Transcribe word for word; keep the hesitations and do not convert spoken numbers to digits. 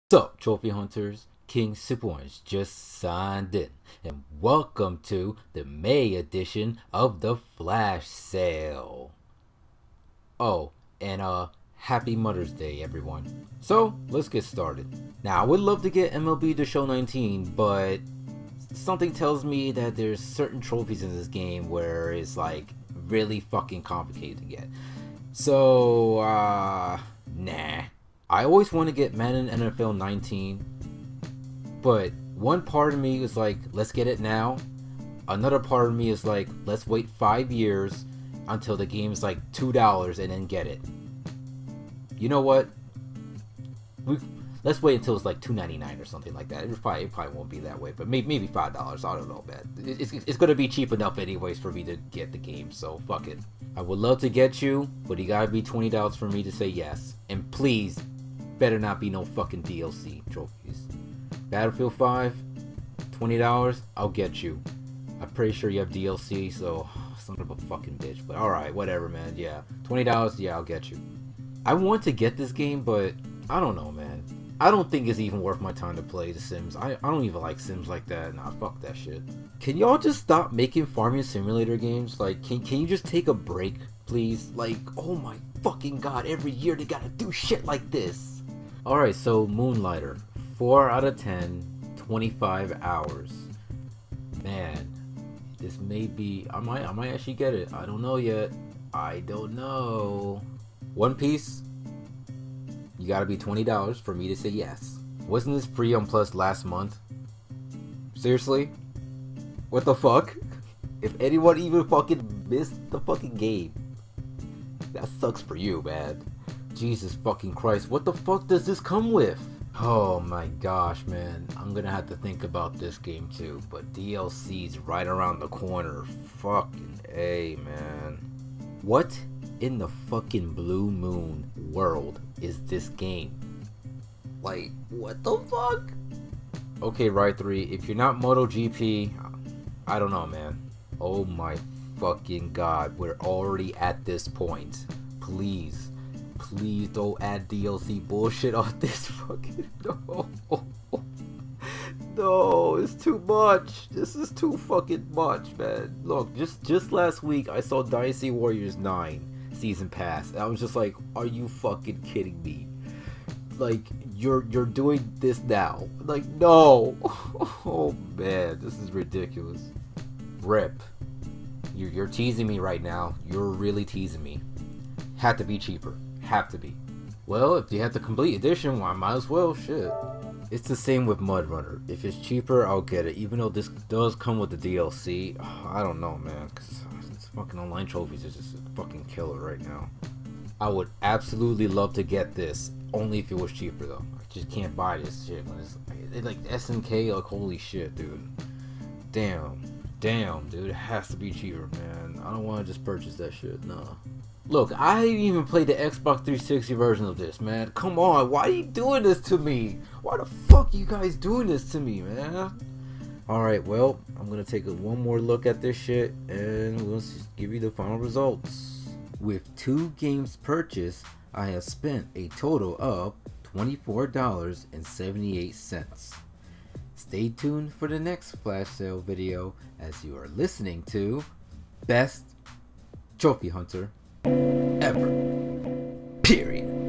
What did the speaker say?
Sup, trophy hunters? King Super Orange just signed in, and welcome to the May edition of the Flash Sale. Oh, and uh, happy Mother's Day, everyone. So let's get started. Now, I would love to get M L B The Show nineteen, but something tells me that there's certain trophies in this game where it's like really fucking complicated to get. So, uh, nah. I always want to get Madden N F L nineteen, but one part of me is like, let's get it now. Another part of me is like, let's wait five years until the game's like two dollars and then get it. You know what? We let's wait until it's like two ninety-nine or something like that. It probably, it probably won't be that way, but maybe maybe five dollars. I don't know, man. It's, it's gonna be cheap enough anyways for me to get the game, so fuck it. I would love to get you, but you gotta be twenty dollars for me to say yes. And please, better not be no fucking D L C trophies. Battlefield five, twenty dollars, I'll get you. I'm pretty sure you have D L C, so son of a fucking bitch. But alright, whatever, man. Yeah, twenty dollars, yeah, I'll get you. I want to get this game, but I don't know, man. I don't think it's even worth my time to play The Sims. I, I don't even like Sims like that. Nah, fuck that shit. Can y'all just stop making farming simulator games? Like, can, can you just take a break, please? Like, oh my fucking god, every year they gotta do shit like this. Alright, so Moonlighter. four out of ten, twenty-five hours. Man, this may be... I might, I might actually get it. I don't know yet. I don't know. One Piece. You gotta be twenty dollars for me to say yes. Wasn't this free on Plus last month? Seriously? What the fuck? If anyone even fucking missed the fucking game, that sucks for you, man. Jesus fucking Christ, what the fuck does this come with? Oh my gosh, man. I'm gonna have to think about this game too, but D L C's right around the corner. Fucking A, man. What in the fucking blue moon world is this game? Like, what the fuck? Okay, Ride three, if you're not MotoGP, I don't know, man. Oh my fucking god, we're already at this point. Please, please don't add D L C bullshit on this fucking... No. No, it's too much. This is too fucking much, man. Look, just, just last week, I saw Dynasty Warriors nine Season Pass. And I was just like, are you fucking kidding me? Like, you're you're doing this now. Like, no. Oh, man, this is ridiculous. Rip. You're, you're teasing me right now. You're really teasing me. Had to be cheaper. Have to be. Well, if you have the complete edition, why, might as well. Shit. It's the same with Mud Runner. If it's cheaper, I'll get it. Even though this does come with the D L C, I don't know, man. Cause this fucking online trophies is just a fucking killer right now. I would absolutely love to get this, only if it was cheaper though. I just can't buy this shit when it's, it's like S N K. Like, holy shit, dude. Damn, damn, dude. It has to be cheaper, man. I don't want to just purchase that shit. Nah. Look, I didn't even play the Xbox three sixty version of this, man. Come on, why are you doing this to me? Why the fuck are you guys doing this to me, man? Alright, well, I'm gonna take a, one more look at this shit, and we'll give you the final results. With two games purchased, I have spent a total of twenty-four dollars and seventy-eight cents. Stay tuned for the next flash sale video, as you are listening to Best Trophy Hunter ever. Period.